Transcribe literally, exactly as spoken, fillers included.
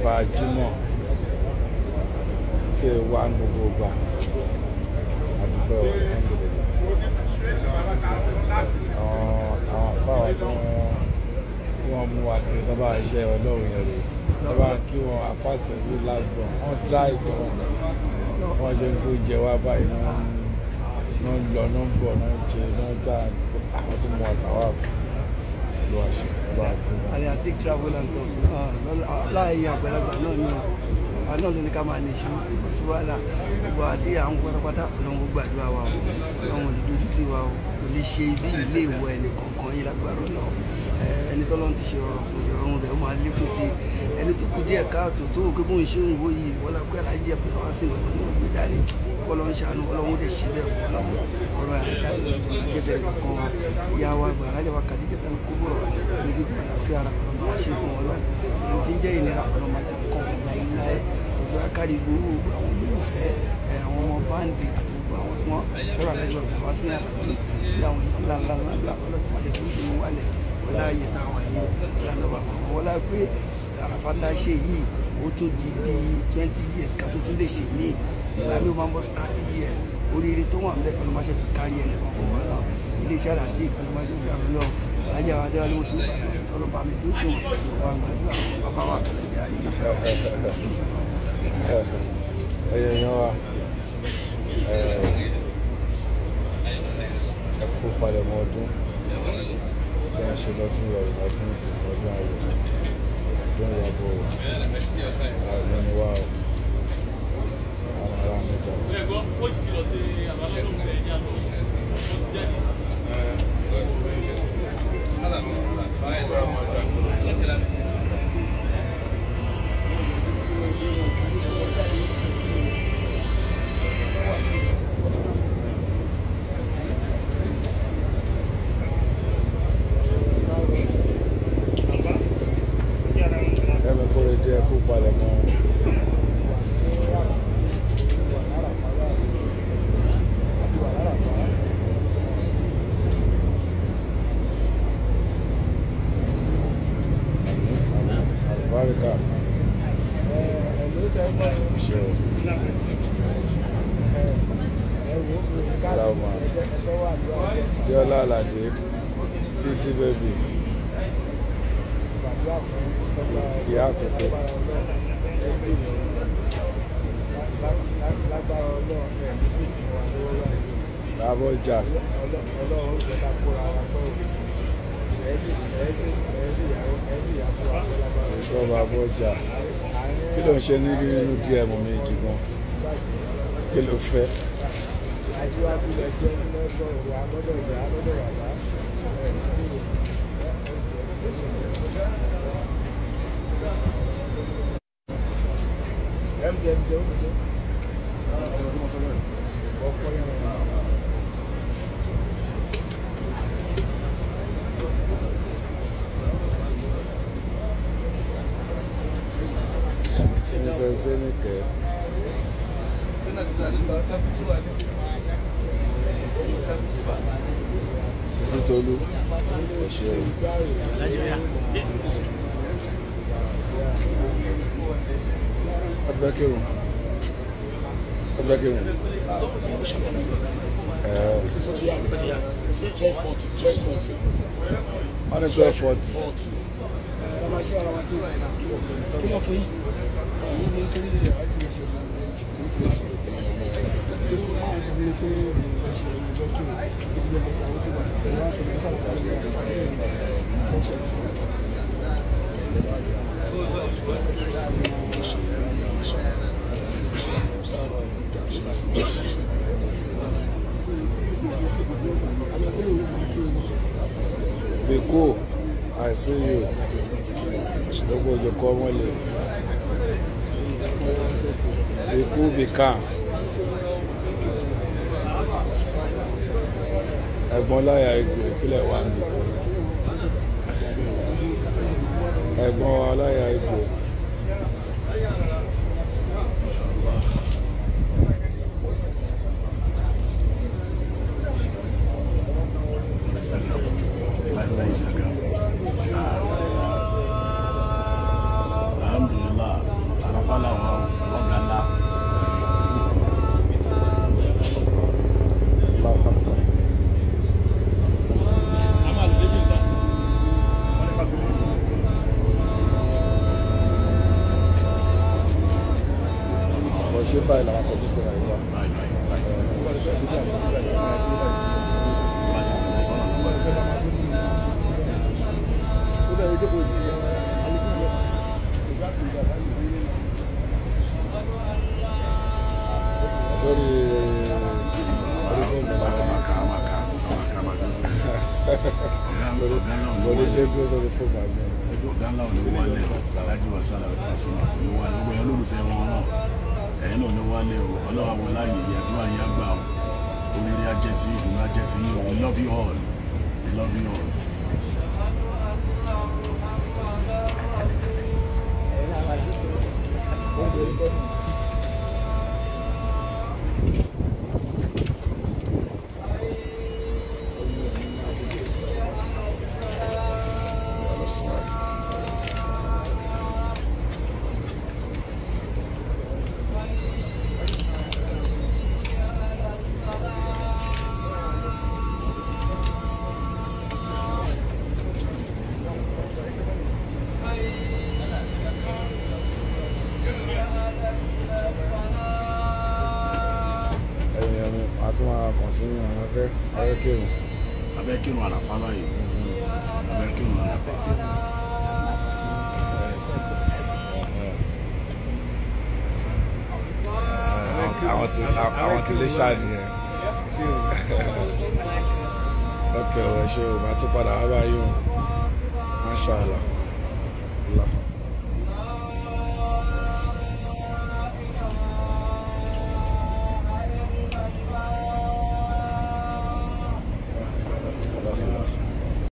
àlefa Jímọ̀ tí wà ní gbogbo gbà àdúgbò àwọn afáwọn tí wọ́n mú wa kiri lọ́ba iṣẹ́ ọlọ́run yẹn rè lọ́ba kí wọ́n apáṣẹ ní last born wọ́n try gan wọ́n ṣe ń kó jẹ wá báyìí náà ń lọ náà ń bọ̀ náà ń jẹ náà ń já àwọn tó mú àtàwà lọ àṣẹ lọ àgbẹ̀. àlẹ́ àti travel and tours láàyè àgbàlagbà náà ni àwọn náà ló ní ká máa ní ìṣó kò sí wàhálà gbogbo àti àwọn pátápátá ọlọ́run gbàdúrà wa o ọlọ́run ò ní dójú tì wa o kò ní ṣe ibi ilé ìwọ ẹnì kọ̀ọ̀kan yín lágbára náà ẹni tọ́lọ́run ti ṣe rọrùn fún ìrọ̀rùn rẹ̀ ó máa lékún sí ẹni tó kù díẹ̀ káàtó tó wò pé bóun ṣe ń wo yìí wọ́n lápẹ́ alájí ẹ̀pẹ́ wá sí ìwọ̀n ní ọgbẹ́ dání ọlọ́run ṣàánú ọlọ́run lè ṣe bẹ́ẹ̀ fún ọlọ́run ọ̀rọ̀ àjẹtẹ̀ kankan wa ìyá wa gbà alájà wa kàdíjẹ́ tán kó bọ̀rọ̀ ẹni gígùn àlàáfíà ara ọlọ́run máa ṣe fún ọlọ́run mo ti ń jẹ́ ìnira ọlọ́run máa jẹ́ kọ́ ọ̀la ilá ẹ̀ òfin akárí gbowó àwọn olólùfẹ́ àwọn ọmọ báńdì àti gbogbo àwọn tí wọ́n fẹ́ràn àlejò ọ̀gá wá sí àlàbí bí àwọn èèyàn ńlá ńlá ńlá ọlọ́run máa jẹ́ kó ṣe wọn wálẹ̀ wọlá ayé táwọn yìí ìlànà bàbá wọn wọlá pé àràfàtà ṣe yìí ó tún di bíi twenty years ká tó tún lè ṣe ní ìgbà mi ó máa ń bọ́ thirty years oríire tó wà ń bẹ ọlọ́mọṣẹ́ fi kárí ẹnì kan fún wọn náà iléeṣẹ́ àti ọlọ́mọṣẹ́ fi àwọn náà alájà wa dé wálé wọn tó sọ̀rọ̀ bá mi dó tó wọn gbàdúrà bàbá wa kẹlẹ́ dé àríyá. ẹyẹ yan wa ẹ kó palẹ̀mọ́ ọdún tí wọ́n ṣe lọ́dún rẹ̀ lọ́dún ọdún ayọ̀ ọdún ìyàbọ̀ àwọn ẹni wá o àwọn ará mi gbà. Yọlá Aládé P D Baby ìyá àkókò Lábọ́jà ìjọba Àbọ́jà kí ló ń ṣe nínú díẹ̀ mọ̀ méjì gan kí ló fẹ́. Aṣíwájú lẹ́jọ́ nínú ẹgbẹ́ òru agbọ́dọ̀ ìyá agbọ́dọ̀ bàbá Missus Denike Sisi Tolu ẹ̀ṣẹ̀ Adúbẹ́kẹ̀rún Adúbẹ́kẹ̀rún twelve forty twelve forty wọ́n ní twelve forty kí ló fún yín èyí ní kí ní ìyàwó kí ló ṣe fún Be cool. I see you. Don't go to come on. Be cool, be calm. Ẹ̀gbọ́n láyà Ìgbò ìpínlẹ̀ wa ń bọ̀. Ẹ̀gbọ́n wa láyà Ìgbò. Alhamdulillah. ṣe báyìí làwọn akọ̀jú sí ìrìn wa. Sorry, Lórí Jésù sọ̀rọ̀ fún bàbá. Ọ̀gá ńlá ò ní wálé o, Aláàjì Wasiu Alabi Pasuma kò ní wálé, gbogbo ẹ̀yin olólùfẹ́ wọn náà, ẹ̀yin náà ò ní wálé o, Ọlọ́run àwọn láàyè ìyàdúrà yín àgbà o, oríire ajẹ́ tí ìdùnnú ajẹ́ tí yín o, we love you all, we love you all. Àtún máa kàn sí àwọn afẹ́ abẹ́kírun. Abẹ́kírun àràfá báyìí. Abẹ́kírun àràfá. Àwọn tí lè ṣáàdì yẹn. Ok, ọ̀ ẹ ṣe o, màá tún padà wá báyìí o. Masha Allah.